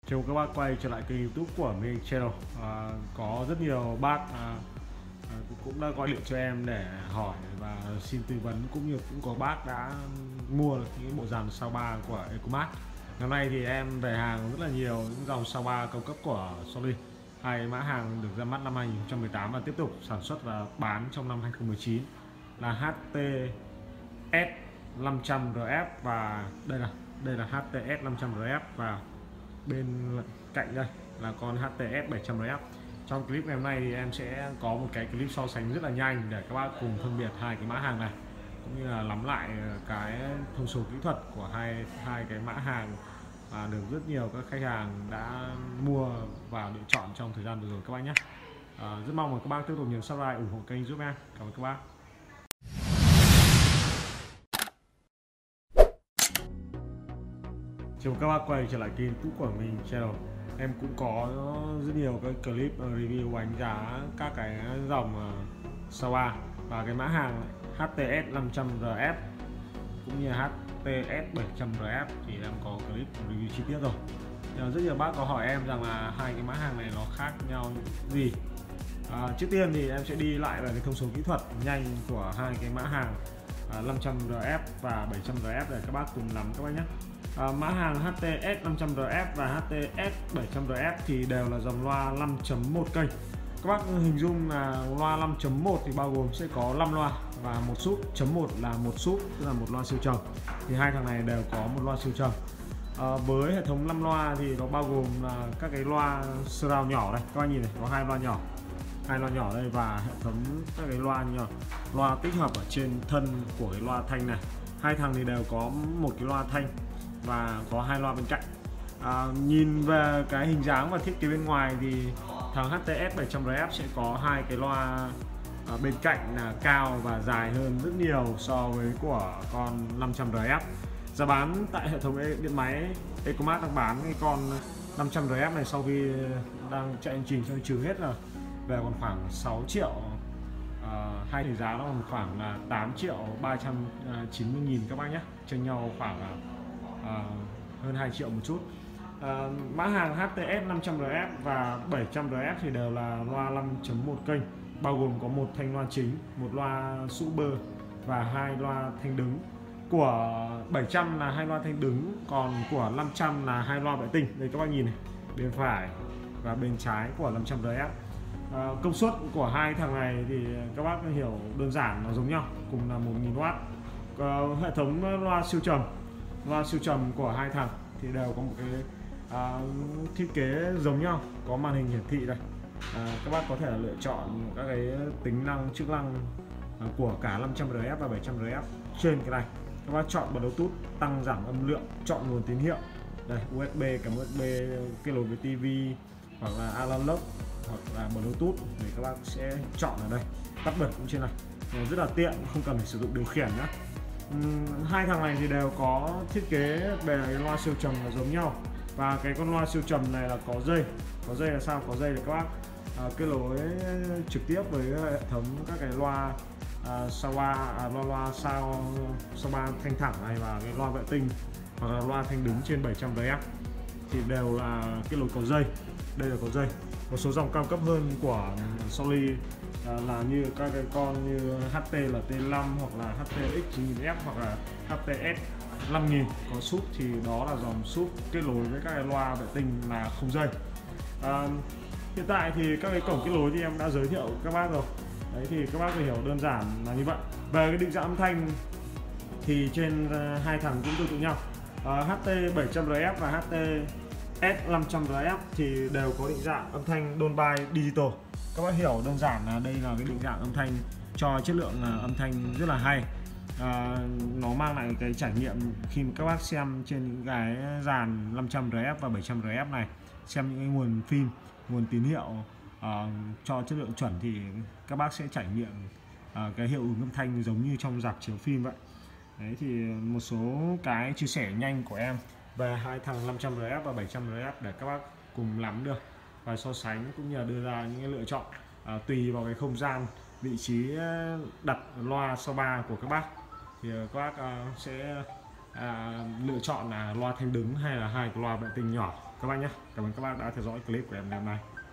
Chào các bác quay trở lại kênh YouTube của mình channel. Có rất nhiều bác cũng đã gọi điện cho em để hỏi và xin tư vấn, cũng như cũng có bác đã mua được những bộ dàn sao 3 của Ecomart. Năm nay thì em về hàng rất là nhiều những dòng sao 3 cao cấp của Sony. Hai mã hàng được ra mắt năm 2018 và tiếp tục sản xuất và bán trong năm 2019 là HTS 500RF và đây là HTS 500RF và bên cạnh đây là con HTS 700RF. Trong clip ngày hôm nay thì em sẽ có một cái clip so sánh rất là nhanh để các bác cùng phân biệt hai cái mã hàng này, cũng như là nắm lại cái thông số kỹ thuật của hai cái mã hàng và được rất nhiều các khách hàng đã mua và lựa chọn trong thời gian vừa rồi các bác nhé. Rất mong là các bác tiếp tục nhấn subscribe ủng hộ kênh giúp em. Cảm ơn các bác. Chào các bác quay trở lại kênh YouTube của mình channel. Em cũng có rất nhiều cái clip review đánh giá các cái dòng sao 3 và cái mã hàng HTS 500RF cũng như HTS 700RF thì em có clip review chi tiết rồi. Rất nhiều bác có hỏi em rằng là hai cái mã hàng này nó khác nhau gì. Trước tiên thì em sẽ đi lại về cái thông số kỹ thuật nhanh của hai cái mã hàng 500RF và 700RF để các bác cùng nắm các bác nhé. Mã hàng HTS 500RF và HTS 700RF thì đều là dòng loa 5.1 kênh. Các bác hình dung là loa 5.1 thì bao gồm sẽ có 5 loa và một sub. Chấm 1 là một sub, tức là một loa siêu trầm. Thì hai thằng này đều có một loa siêu trầm. Với hệ thống 5 loa thì nó bao gồm là các cái loa surround nhỏ đây, các bác nhìn này, có hai loa nhỏ đây, và hệ thống các cái loa nhỏ, loa tích hợp ở trên thân của cái loa thanh này. Hai thằng thì đều có một cái loa thanh và có hai loa bên cạnh. Nhìn về cái hình dáng và thiết kế bên ngoài thì thằng HTS 700RF sẽ có hai cái loa bên cạnh là cao và dài hơn rất nhiều so với của con 500RF. Giá bán tại hệ thống điện máy Ecomart đang bán cái con 500RF này sau khi đang chạy hành trình cho trừ hết là về còn khoảng 6 triệu. Hai thì giá nó còn khoảng là 8.390.000 các bác nhé, chênh nhau khoảng hơn 2 triệu một chút. Mã hàng HTS 500RF và 700RF thì đều là loa 5.1 kênh, bao gồm có một thanh loa chính, một loa super và hai loa thanh đứng. Của 700 là hai loa thanh đứng, còn của 500 là hai loa vệ tinh. Đây các bác nhìn này, bên phải và bên trái của 500RF. Công suất của hai thằng này thì các bác hiểu đơn giản nó giống nhau, cùng là 1000W. Hệ thống loa siêu trầm của hai thằng thì đều có một cái thiết kế giống nhau, có màn hình hiển thị đây. Các bác có thể lựa chọn các cái tính năng chức năng của cả 500RF và 700RF trên cái này. Các bác chọn Bluetooth tăng giảm âm lượng, chọn nguồn tín hiệu đây, USB, cắm USB kết nối với TV hoặc là analog hoặc là Bluetooth thì các bác sẽ chọn ở đây, tắt bật cũng trên này, rất là tiện, không cần phải sử dụng điều khiển nữa. Hai thằng này thì đều có thiết kế về loa siêu trầm là giống nhau, và cái con loa siêu trầm này là có dây là sao? Có dây để các bác kết nối trực tiếp với hệ thống các cái loa sao 3 loa sao 3 thanh thẳng này và cái loa vệ tinh hoặc là loa thanh đứng trên 700RF thì đều là kết nối có dây. Đây là có dây. Một số dòng cao cấp hơn của Sony là như các cái con như HT là T5 hoặc là HTX 9000F hoặc là HTS 5000 có sub, thì đó là dòng sub kết nối với các cái loa vệ tinh là không dây. Hiện tại thì các cái cổng kết nối thì em đã giới thiệu các bác rồi. Đấy thì các bác phải hiểu đơn giản là như vậy. Về cái định dạng âm thanh thì trên hai thằng cũng tương tự nhau. HT 700RF và HT S500RF thì đều có định dạng âm thanh Dolby Digital. Các bác hiểu đơn giản là đây là cái định dạng âm thanh cho chất lượng âm thanh rất là hay. Nó mang lại cái trải nghiệm khi mà các bác xem trên những cái dàn 500RF và 700RF này, xem những cái nguồn phim, nguồn tín hiệu cho chất lượng chuẩn thì các bác sẽ trải nghiệm cái hiệu ứng âm thanh giống như trong rạp chiếu phim vậy. Đấy thì một số cái chia sẻ nhanh của em về hai thằng 500RF và 700RF để các bác cùng nắm được và so sánh, cũng như là đưa ra những cái lựa chọn tùy vào cái không gian, vị trí đặt loa sao 3 của các bác thì các bác sẽ lựa chọn là loa thanh đứng hay là hai cái loa vệ tinh nhỏ. các bạn nhé. Cảm ơn các bạn đã theo dõi clip của em ngày hôm nay.